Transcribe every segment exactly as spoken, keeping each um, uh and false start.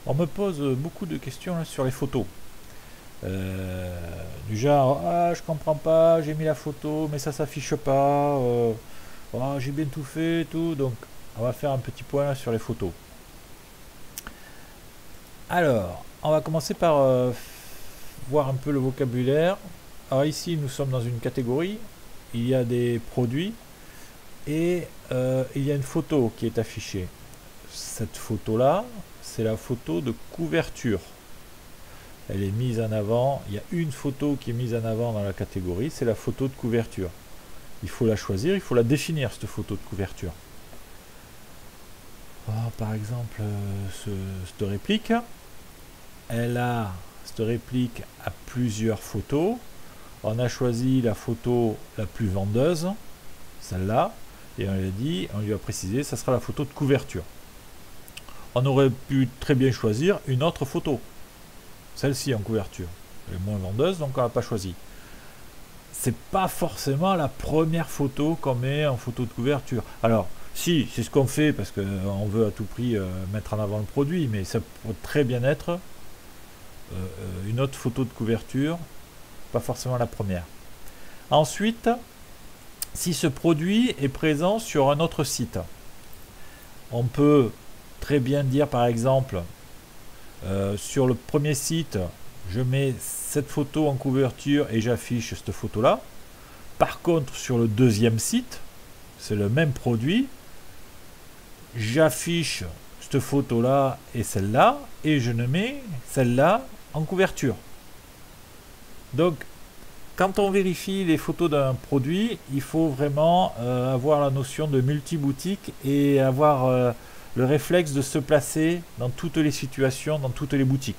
On me pose beaucoup de questions là, sur les photos. Euh, du genre, ah, je comprends pas, j'ai mis la photo, mais ça s'affiche pas. euh, Ah, j'ai bien tout fait, et tout. Donc, on va faire un petit point là, sur les photos. Alors, on va commencer par euh, voir un peu le vocabulaire. Alors ici, nous sommes dans une catégorie. Il y a des produits et euh, il y a une photo qui est affichée. Cette photo-là, c'est la photo de couverture. Elle est mise en avant. Il y a une photo qui est mise en avant dans la catégorie, c'est la photo de couverture. Il faut la choisir, il faut la définir, cette photo de couverture. Oh, par exemple, euh, ce, cette réplique, elle a, cette réplique a plusieurs photos. On a choisi la photo la plus vendeuse, celle-là, et on lui a dit, on lui a précisé, ça sera la photo de couverture. On aurait pu très bien choisir une autre photo, celle-ci en couverture. Elle est moins vendeuse, donc on l'a pas choisi. C'est pas forcément la première photo qu'on met en photo de couverture. Alors, si, c'est ce qu'on fait parce qu'on veut à tout prix euh, mettre en avant le produit, mais ça pourrait très bien être euh, une autre photo de couverture, pas forcément la première. Ensuite, si ce produit est présent sur un autre site, on peut très bien dire par exemple euh, sur le premier site, je mets cette photo en couverture et j'affiche cette photo là. Par contre, sur le deuxième site, c'est le même produit, j'affiche cette photo là et celle là et je ne mets celle là en couverture. Donc quand on vérifie les photos d'un produit, il faut vraiment euh, avoir la notion de multi-boutique et avoir euh, le réflexe de se placer dans toutes les situations, dans toutes les boutiques.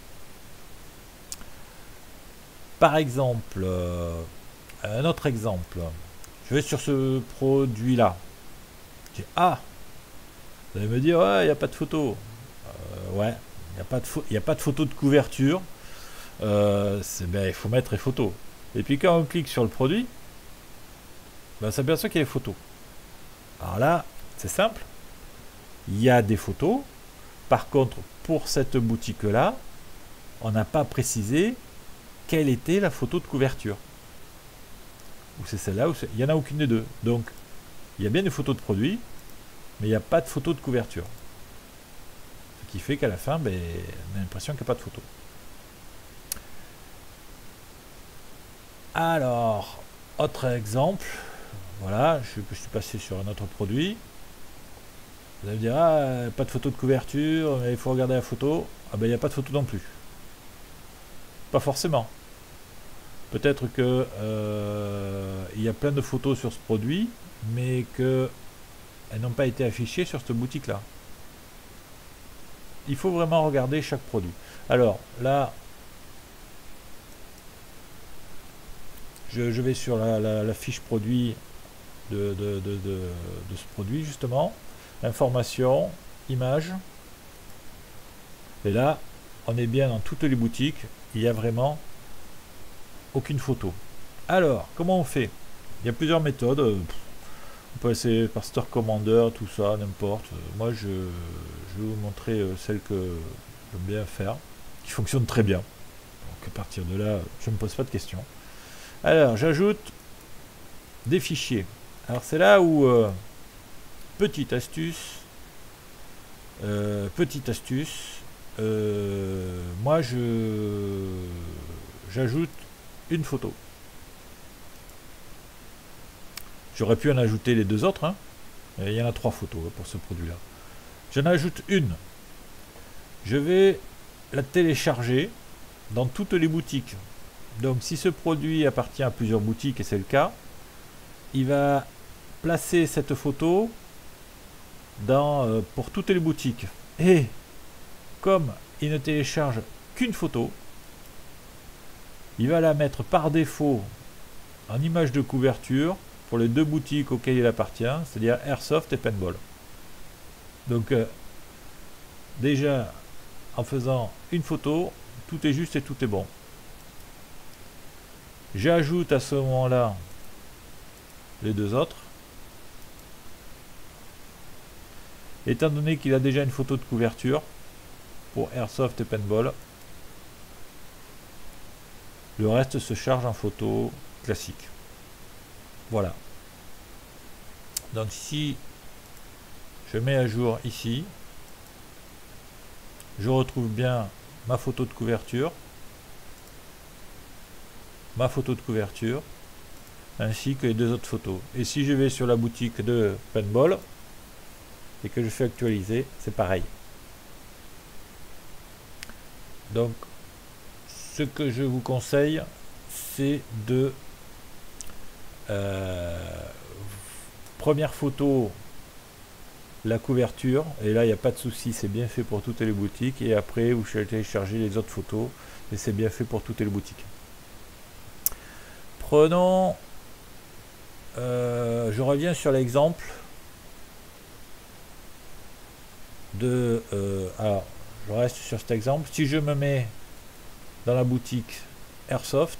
Par exemple, euh, un autre exemple, je vais sur ce produit-là. Ah, vous allez me dire, ouais, il n'y a pas de photo. Euh, ouais, il n'y a, a pas de photo de couverture. Euh, ben, il faut mettre les photos. Et puis quand on clique sur le produit, ben, on s'aperçoit qu'il y a des photos. Alors là, c'est simple. Il y a des photos. Par contre, pour cette boutique-là, on n'a pas précisé quelle était la photo de couverture. Ou c'est celle-là, ou il n'y en a aucune des deux. Donc, il y a bien des photos de produits, mais il n'y a pas de photo de couverture. Ce qui fait qu'à la fin, ben, on a l'impression qu'il n'y a pas de photo. Alors, autre exemple. Voilà, je, je suis passé sur un autre produit. Vous allez me dire, ah, pas de photo de couverture, mais il faut regarder la photo. Ah ben, il n'y a pas de photo non plus. Pas forcément. Peut-être que euh, il y a plein de photos sur ce produit, mais qu'elles n'ont pas été affichées sur cette boutique-là. Il faut vraiment regarder chaque produit. Alors, là, je, je vais sur la, la, la fiche produit de, de, de, de, de ce produit, justement. Information, image. Et là, on est bien dans toutes les boutiques. Il n'y a vraiment aucune photo. Alors, comment on fait? Il y a plusieurs méthodes. On peut essayer par Store Commander, tout ça, n'importe. Moi, je, je vais vous montrer celle que j'aime bien faire, qui fonctionne très bien. Donc, à partir de là, je ne me pose pas de questions. Alors, j'ajoute des fichiers. Alors, c'est là où, euh, petite astuce, euh, petite astuce, euh, moi, je j'ajoute une photo. J'aurais pu en ajouter les deux autres, hein. Il y en a trois photos pour ce produit-là. J'en ajoute une. Je vais la télécharger dans toutes les boutiques. Donc si ce produit appartient à plusieurs boutiques, et c'est le cas, il va placer cette photo dans, euh, pour toutes les boutiques. Et comme il ne télécharge qu'une photo, il va la mettre par défaut en image de couverture pour les deux boutiques auxquelles il appartient, c'est-à-dire Airsoft et Paintball. Donc euh, déjà en faisant une photo, tout est juste et tout est bon. J'ajoute à ce moment-là les deux autres. Étant donné qu'il a déjà une photo de couverture, pour Airsoft et Paintball. Le reste se charge en photo classique. Voilà. Donc si je mets à jour ici, je retrouve bien ma photo de couverture, ma photo de couverture, ainsi que les deux autres photos. Et si je vais sur la boutique de Paintball et que je fais actualiser, c'est pareil. Donc ce que je vous conseille, c'est de euh, première photo, la couverture, et là il n'y a pas de souci, c'est bien fait pour toutes les boutiques, et après vous téléchargez les autres photos et c'est bien fait pour toutes les boutiques. Prenons euh, je reviens sur l'exemple de euh, alors je reste sur cet exemple. Si je me mets dans la boutique Airsoft,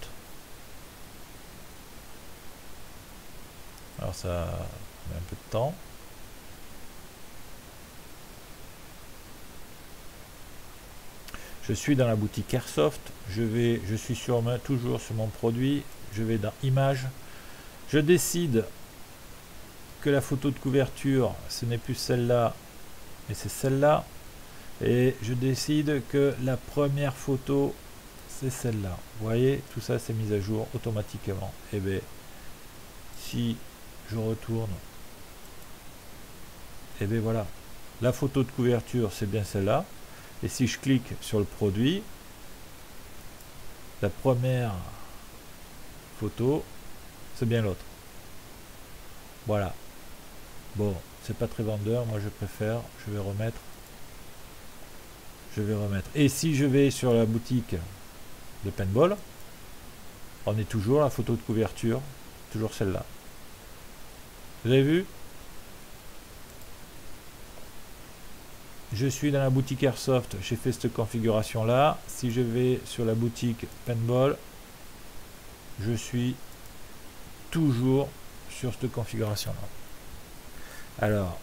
alors ça met un peu de temps. Je suis dans la boutique Airsoft, je vais, je suis sur ma, toujours sur mon produit, je vais dans Images, je décide que la photo de couverture, ce n'est plus celle-là, mais c'est celle-là, et je décide que la première photo, c'est celle-là. Vous voyez, tout ça c'est mis à jour automatiquement. Et bien, si je retourne, et bien voilà, la photo de couverture, c'est bien celle-là. Et si je clique sur le produit, la première photo, c'est bien l'autre. Voilà. Bon, c'est pas très vendeur, moi je préfère, je vais remettre. Je vais remettre. Et si je vais sur la boutique de Paintball, on est toujours la photo de couverture, toujours celle-là. Vous avez vu? Je suis dans la boutique Airsoft, j'ai fait cette configuration là. Si je vais sur la boutique Paintball, je suis toujours sur cette configuration là. Alors,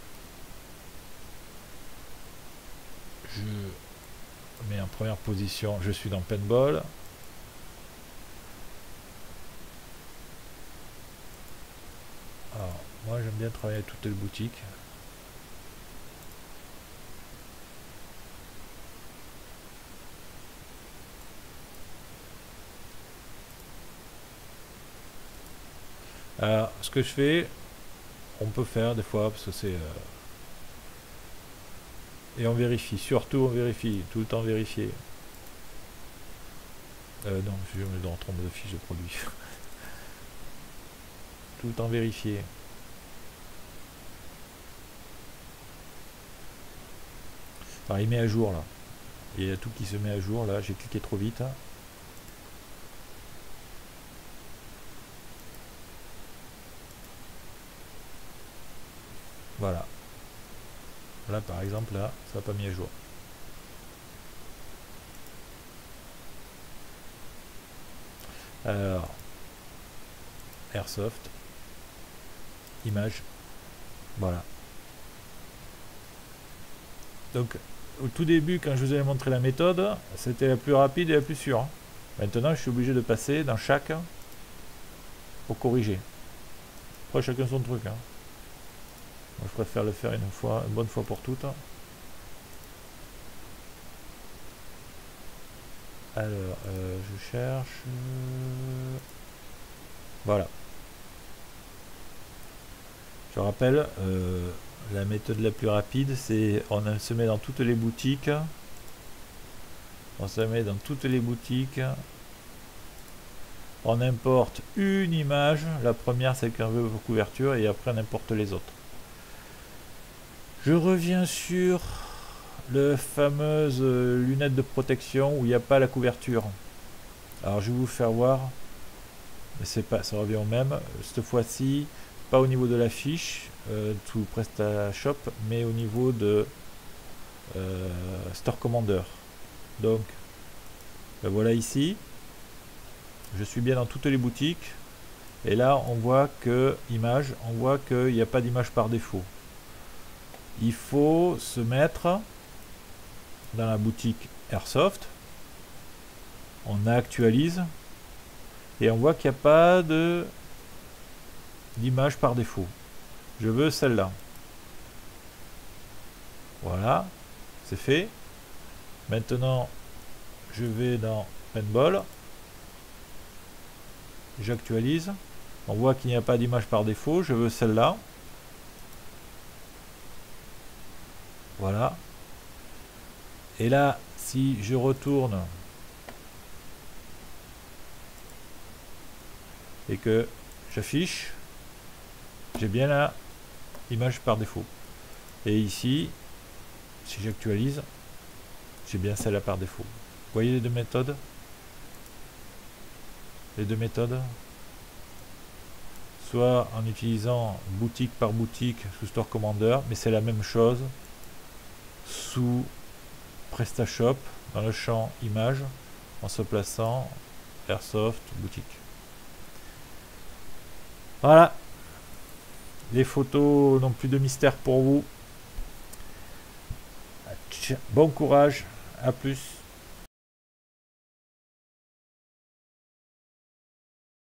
je mets en première position, je suis dans Paintball. Alors, moi j'aime bien travailler avec toutes les boutiques. Alors, ce que je fais, on peut faire des fois, parce que c'est... Euh, et on vérifie, surtout on vérifie, tout le temps vérifier. Euh, non, je me dans trompe de fiche de produit. Tout le temps vérifier. Enfin, il met à jour là. Il y a tout qui se met à jour là, j'ai cliqué trop vite. Voilà. Là par exemple, là, ça n'a pas mis à jour. Alors, Airsoft, Images, voilà. Donc, au tout début, quand je vous ai montré la méthode, c'était la plus rapide et la plus sûre. Maintenant, je suis obligé de passer dans chaque pour corriger. Après, chacun son truc. Hein. Moi, je préfère le faire une fois, une bonne fois pour toutes. Alors, euh, je cherche. Euh, voilà. Je rappelle, euh, la méthode la plus rapide, c'est on se met dans toutes les boutiques. On se met dans toutes les boutiques. On importe une image. La première, c'est qu'on veut vos couvertures, et après on importe les autres. Je reviens sur le fameuse lunette de protection où il n'y a pas la couverture. Alors je vais vous faire voir, mais c'est pas, ça revient au même. Cette fois-ci, pas au niveau de la fiche euh, tout PrestaShop, mais au niveau de euh, Store Commander. Donc ben voilà, ici je suis bien dans toutes les boutiques, et là on voit que image, on voit qu'il n'y a pas d'image par défaut. Il faut se mettre dans la boutique Airsoft, on actualise et on voit qu'il n'y a pas de d'image par défaut. Je veux celle-là. Voilà, c'est fait. Maintenant, je vais dans Paintball. J'actualise. On voit qu'il n'y a pas d'image par défaut. Je veux celle-là. Voilà. Et là, si je retourne et que j'affiche, j'ai bien la image par défaut. Et ici, si j'actualise, j'ai bien celle-là par défaut. Vous voyez les deux méthodes? Les deux méthodes, soit en utilisant boutique par boutique sous Store Commander, mais c'est la même chose sous PrestaShop dans le champ image en se plaçant Airsoft boutique. Voilà, les photos n'ont plus de mystère pour vous. Bon courage, à plus.